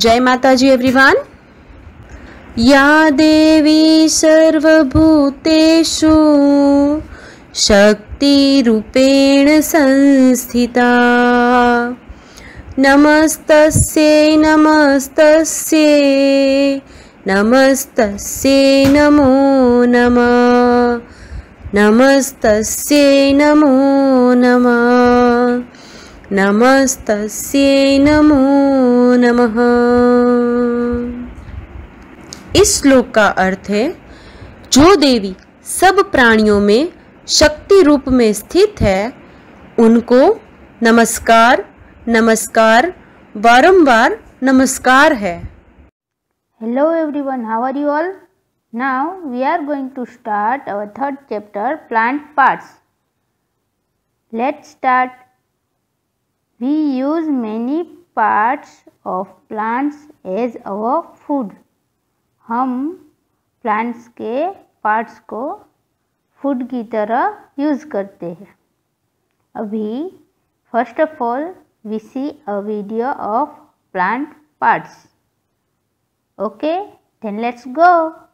जय माता जी एवरीवन। या देवी सर्वभूतेषु शक्तिरूपेण संस्थिता नमस्तस्यै नमस्तस्यै नमस्तस्यै नमो नमः नमस्तस्यै नमो नमः नमस्तस्यै नमो नमः। इस श्लोक का अर्थ है, जो देवी सब प्राणियों में शक्ति रूप में स्थित है उनको नमस्कार नमस्कार बारंबार नमस्कार है। Hello everyone, how are you all? Now we are going to start our third chapter, plant parts. Let's start. We use many parts of plants as our food. हम plants के parts को food की तरह use करते हैं। अभी first of all we see a video of plant parts. Okay, then let's go.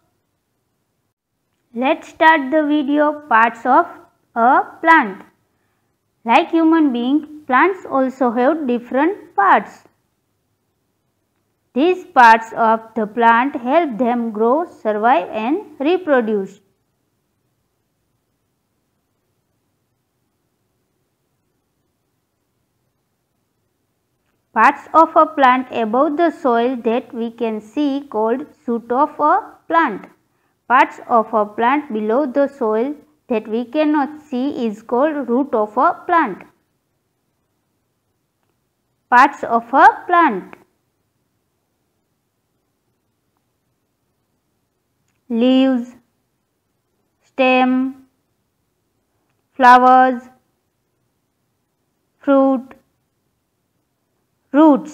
Let's start the video parts of a plant. Like human beings, plants also have different parts. These parts of the plant help them grow, survive and reproduce. Parts of a plant above the soil that we can see called shoot of a plant. Parts of a plant below the soil that we cannot see is called root of a plant. Parts of a plant: leaves, stem, flowers, fruit, roots.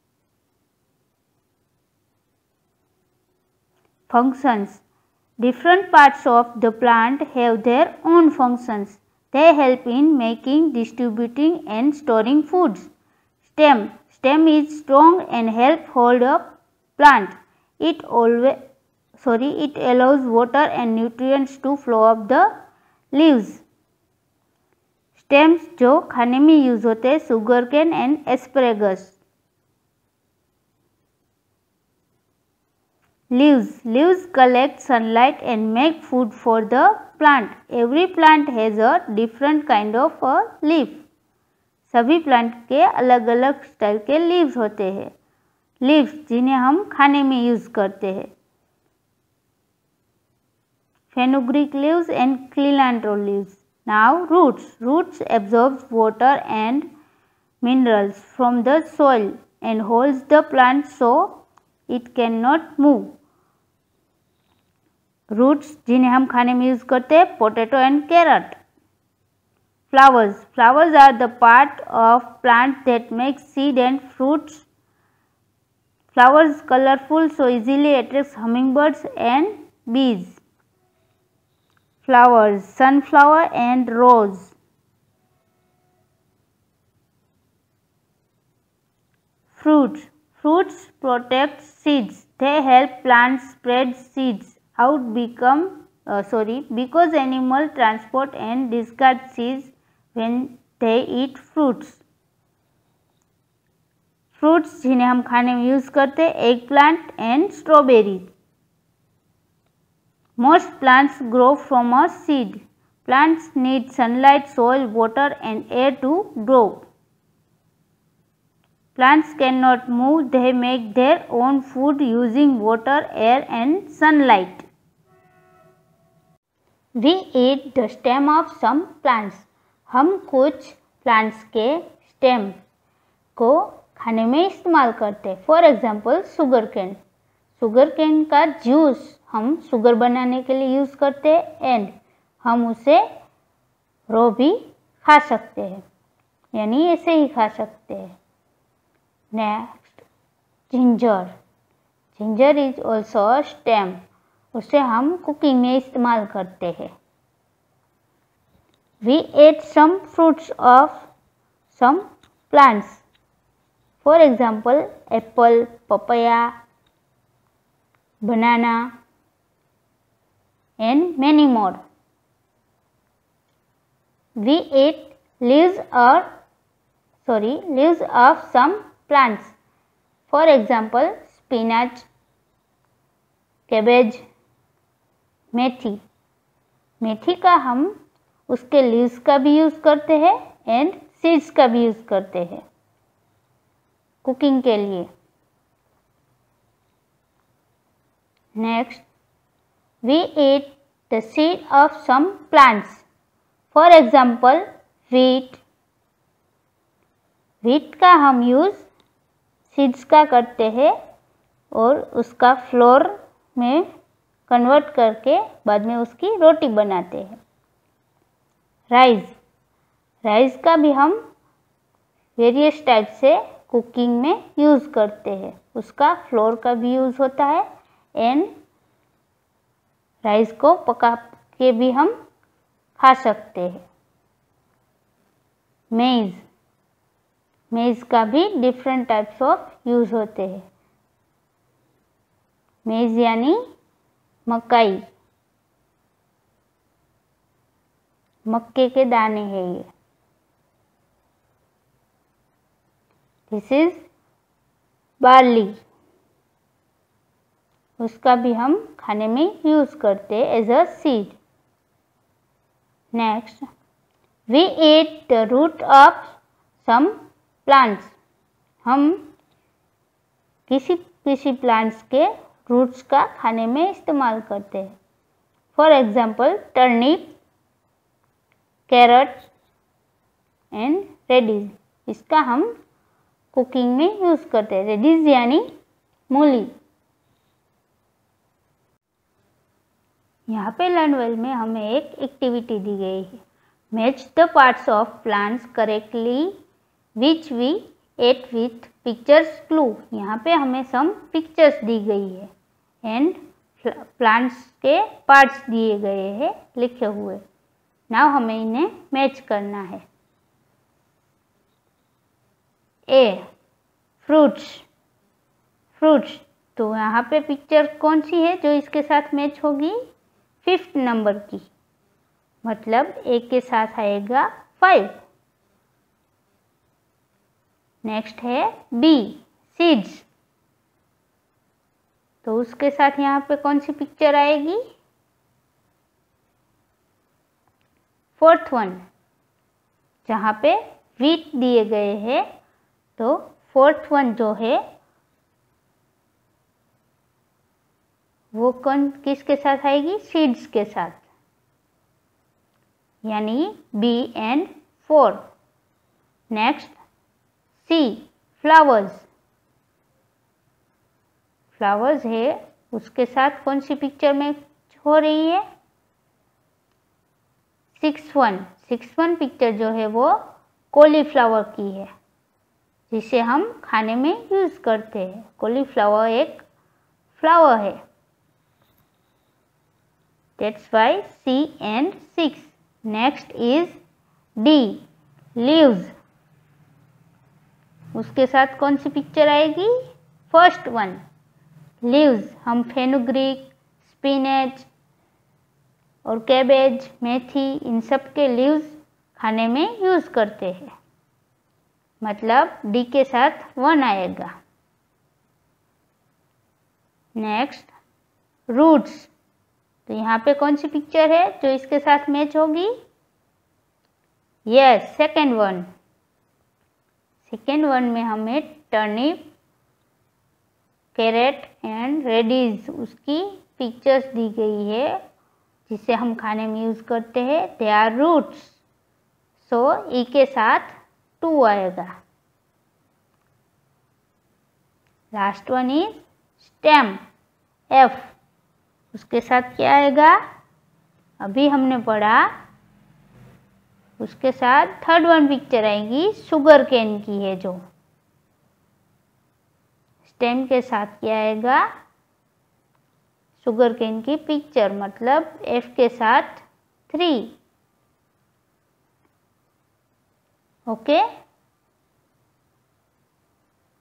Functions: different parts of the plant have their own functions. They help in making, distributing and storing foods. Stem is strong and help hold up plant. It allows water and nutrients to flow up the leaves. Stems जो खाने में use होते हैं, sugarcane and asparagus. Leaves collect sunlight and make food for the plant. Every plant has a different kind of a leaf. सभी plant के अलग अलग style के लीव्स होते हैं. लीव्स जिन्हें हम खाने में यूज करते हैं. Fenugreek leaves and cilantro leaves. Now roots absorbs water and minerals from the soil and holds the plant so it cannot move. Roots जिन्हें हम खाने में यूज करते हैं, potato and carrot. Flowers are the part of plant that makes seed and fruits. Flowers colorful so easily attracts hummingbirds and bees. Flowers: sunflower and rose. Fruits protect seeds. They help plants spread seeds out because animals transport and discard seeds when they eat fruits. Fruits जिन्हें हम खाने में use करते हैं, eggplant and strawberry. Most plants grow from a seed. Plants need sunlight, soil, water and air to grow. Plants cannot move. They make their own food using water, air and sunlight. We eat the stem of some plants. हम कुछ plants के stem को खाने में इस्तेमाल करते हैं. For example, sugarcane. Sugarcane का जूस हम शुगर बनाने के लिए यूज करते हैं एंड हम उसे रो भी खा सकते हैं, यानी ऐसे ही खा सकते हैं. Next, ginger is also a stem. उसे हम कुकिंग में इस्तेमाल करते हैं. We ate some fruits of some plants. For example, apple, papaya, banana, and many more. We eat leaves of some plants. For example, spinach, cabbage, मेथी. मेथी का हम उसके leaves का भी यूज़ करते हैं एंड सीड्स का भी यूज़ करते हैं कुकिंग के लिए. Next, we eat the seed of some plants. For example, wheat. Wheat का हम यूज़ सीड्स का करते हैं और उसका फ्लोर में कन्वर्ट करके बाद में उसकी रोटी बनाते हैं. राइस. राइस का भी हम वेरियस टाइप से कुकिंग में यूज़ करते हैं. उसका फ्लोर का भी यूज़ होता है एंड राइस को पका के भी हम खा सकते हैं. मेज़. मेज़ का भी डिफरेंट टाइप्स ऑफ यूज़ होते हैं. मेज़ यानी मकई. मक्के के दाने हैं ये. This is barley. उसका भी हम खाने में यूज़ करते हैं as a seed. Next, we eat the root of some plants. हम किसी प्लांट्स के रूट्स का खाने में इस्तेमाल करते हैं. For example, turnip, carrot and radish. इसका हम कुकिंग में यूज़ करते हैं. रेडिश यानी मूली. यहाँ पे लर्न वेल में हमें एक एक्टिविटी दी गई है. Match the parts of plants correctly which we ate with pictures clue. यहाँ पे हमें सम पिक्चर्स दी गई है एंड प्लांट्स के पार्ट्स दिए गए हैं लिखे हुए. नाउ हमें इन्हें मैच करना है. A, fruits. फ्रूट्स. तो यहाँ पे पिक्चर कौन सी है जो इसके साथ मैच होगी? 5th नंबर की. मतलब ए के साथ आएगा 5. नेक्स्ट है बी, सीड्स. तो उसके साथ यहाँ पे कौन सी पिक्चर आएगी? 4th वन, जहाँ पे व्हीट दिए गए हैं. तो 4th वन जो है वो किसके साथ आएगी? सीड्स के साथ, यानी B and 4. Next, C, flowers. Flowers है, उसके साथ कौन सी पिक्चर में हो रही है? 6th वन पिक्चर जो है वो कॉलीफ्लावर की है जिसे हम खाने में यूज़ करते हैं. कॉलीफ्लावर एक फ्लावर है. That's why C and 6. Next is D, leaves. उसके साथ कौन सी पिक्चर आएगी? 1st one, leaves. हम फेनुग्रीक, स्पिनच और कैबेज, मेथी, इन सब के लीव्स खाने में यूज़ करते हैं. मतलब डी के साथ 1 आएगा. Next, roots. तो यहाँ पे कौन सी पिक्चर है जो इसके साथ मैच होगी? Yes, 2nd one. 2nd one में हमें टर्निप, कैरेट एंड रेडिश उसकी पिक्चर्स दी गई है जिसे हम खाने में यूज़ करते हैं. They are roots. सो ई के साथ 2 आएगा. Last one is stem, F. उसके साथ क्या आएगा? अभी हमने पढ़ा, उसके साथ 3rd वन पिक्चर आएगी, शुगर केन की है जो. स्टेम के साथ क्या आएगा? शुगर केन की पिक्चर. मतलब F के साथ 3. ओके.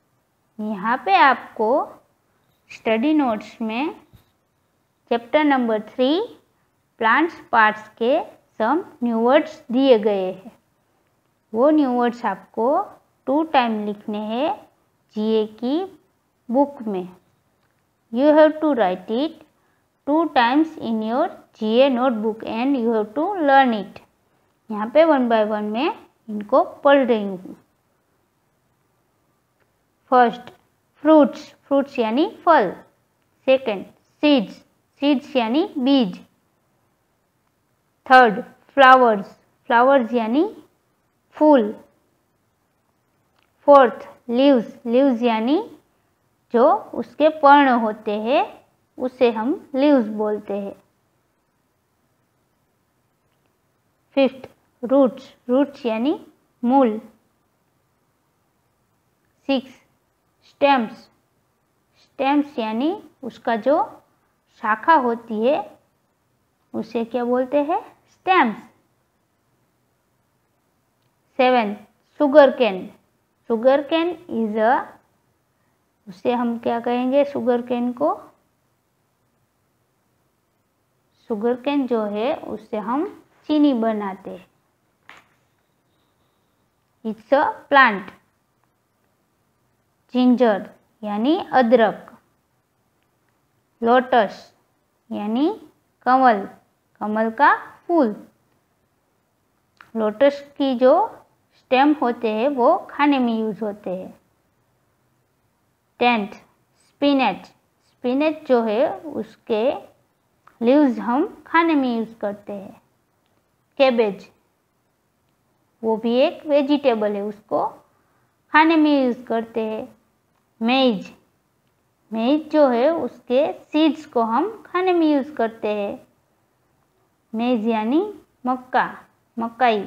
यहाँ पे आपको स्टडी नोट्स में चैप्टर नंबर 3 प्लांट्स पार्ट्स के सम न्यू वर्ड्स दिए गए हैं। वो न्यू वर्ड्स आपको 2 टाइम लिखने हैं जीए की बुक में। You have to write it 2 times in your GA notebook and you have to learn it. यहाँ पे 1 बाय 1 में इनको पढ़ रही हूँ। फर्स्ट फ्रूट्स, फ्रूट्स यानी फल। सेकंड सीड्स, सीड्स यानी बीज। थर्ड फ्लावर्स, फ्लावर्स यानी फूल। फोर्थ लीव्स, लीव्स यानी जो उसके पर्ण होते हैं उसे हम लीव्स बोलते हैं। फिफ्थ रूट्स, रूट्स यानी मूल। सिक्स स्टेम्स, स्टेम्स यानी उसका जो शाखा होती है उसे क्या बोलते हैं? Stems. Seven sugarcane, sugarcane is a, उसे हम क्या कहेंगे? शुगर कैन को, शुगर कैन जो है उससे हम चीनी बनाते हैं। It's a plant. जिंजर यानी अदरक। लोटस यानी कमल, कमल का फूल। लोटस की जो स्टेम होते हैं वो खाने में यूज होते हैं। 10th स्पिनच, स्पिनच जो है उसके लीव्स हम खाने में यूज करते हैं। कैबेज, वो भी एक वेजिटेबल है, उसको खाने में यूज करते हैं। मेज, मेज जो है उसके सीड्स को हम खाने में यूज करते हैं। मेज यानी मक्का, मकई।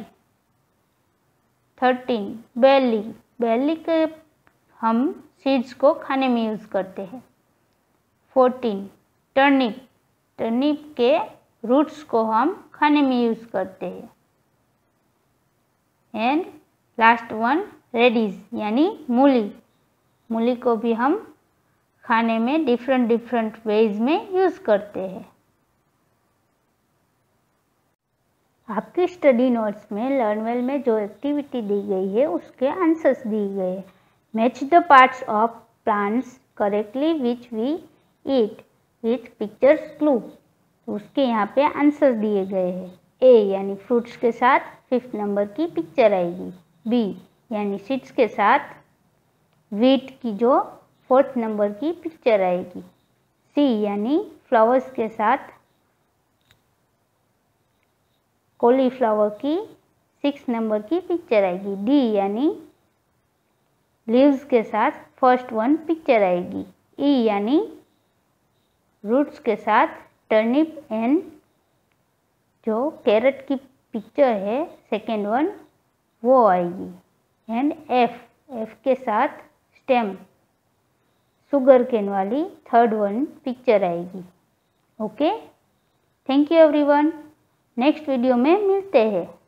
13 बेली, बेली के हम सीड्स को खाने में यूज करते हैं। 14 टर्निप, टर्निप के रूट्स को हम खाने में यूज करते हैं। एंड लास्ट वन रेडिश यानी मूली, मूली को भी हम खाने में डिफरेंट डिफरेंट वेज में यूज करते हैं। आपकी स्टडी नोट्स में लर्नवेल में जो एक्टिविटी दी गई है उसके आंसर्स दिए गए हैं। Match the parts of plants correctly which we eat with pictures clue. उसके यहाँ पे आंसर्स दिए गए हैं। ए यानी फ्रूट्स के साथ 5th नंबर की पिक्चर आएगी। बी यानी सीड्स के साथ व्हीट की जो 4th नंबर की पिक्चर आएगी। सी यानी फ्लावर्स के साथ कॉलीफ्लावर की 6th नंबर की पिक्चर आएगी। डी यानी लीव्स के साथ 1st वन पिक्चर आएगी। ई यानी रूट्स के साथ टर्निप एंड जो कैरेट की पिक्चर है 2nd वन वो आएगी। एंड एफ, एफ के साथ स्टेम शुगर केन वाली 3rd वन पिक्चर आएगी। Okay, thank you everyone. Next video में मिलते हैं।